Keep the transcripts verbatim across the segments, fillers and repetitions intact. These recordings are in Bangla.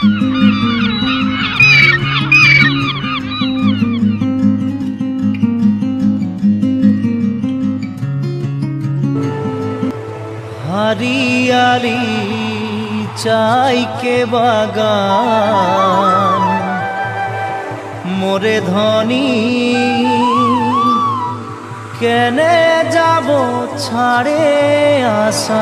हरियाली चाय के बागान मोरे धनी केने जाबो छाड़े आशा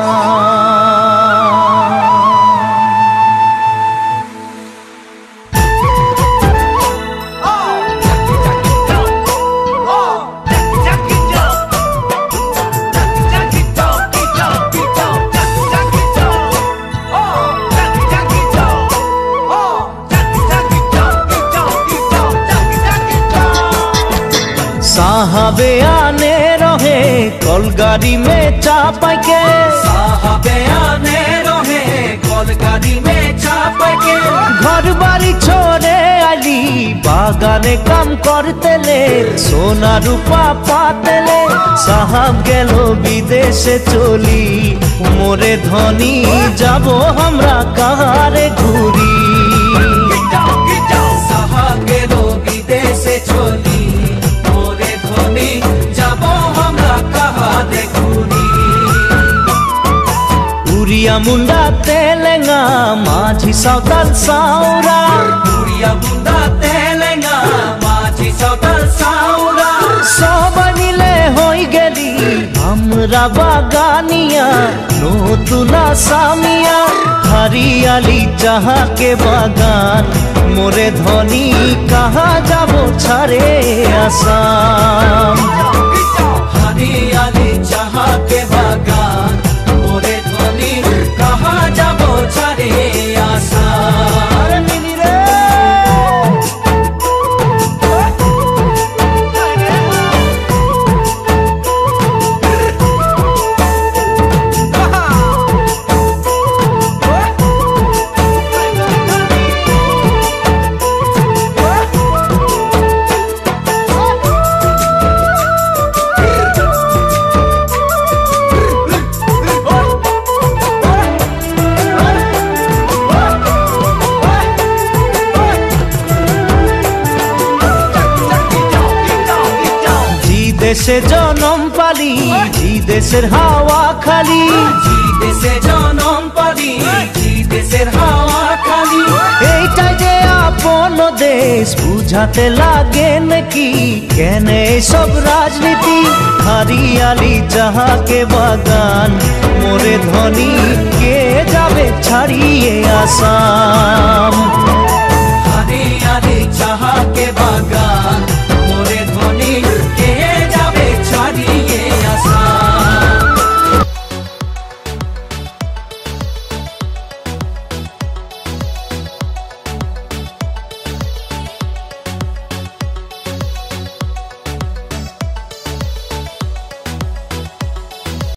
साहबे आने रहे कलगाड़ी में चापा के साहबे आने रहे कलगाड़ी में चापा के घर बाड़ी छोड़े आली बागाने काम करते ले सोना रूपा पाते ले साहब गेलो विदेशे चली मोरे धनी जाबो हमरा कहारे घूरी साहब गेलो विदेशे चली उड़िया मुंडा तेलेंगा माझी सावताल साउरा उड़िया मुंडा तेलेंगा माझी सावताल साउरा सब मिले होई गेली हमरा बागानिया नतुना सामिया हरियाली चाहा के बागान मोरे धनी कहाँ जाबो छाड़े आसाम हरियाली चाहा के बागान मोरे धनी कहाँ जाबो छाड़े आसाम देशे जनम पाली जी देशेर हावा खाली जी देशे जनम पाली जी देशेर हावा खाली এইটা যে আপন দেশ বুঝাতে লাগে নাকি কেন সব রাজনীতি হরিয়ালি চাহা के বাগান মোরে ধনী কে যাবে ছাড়িয়ে আসাম।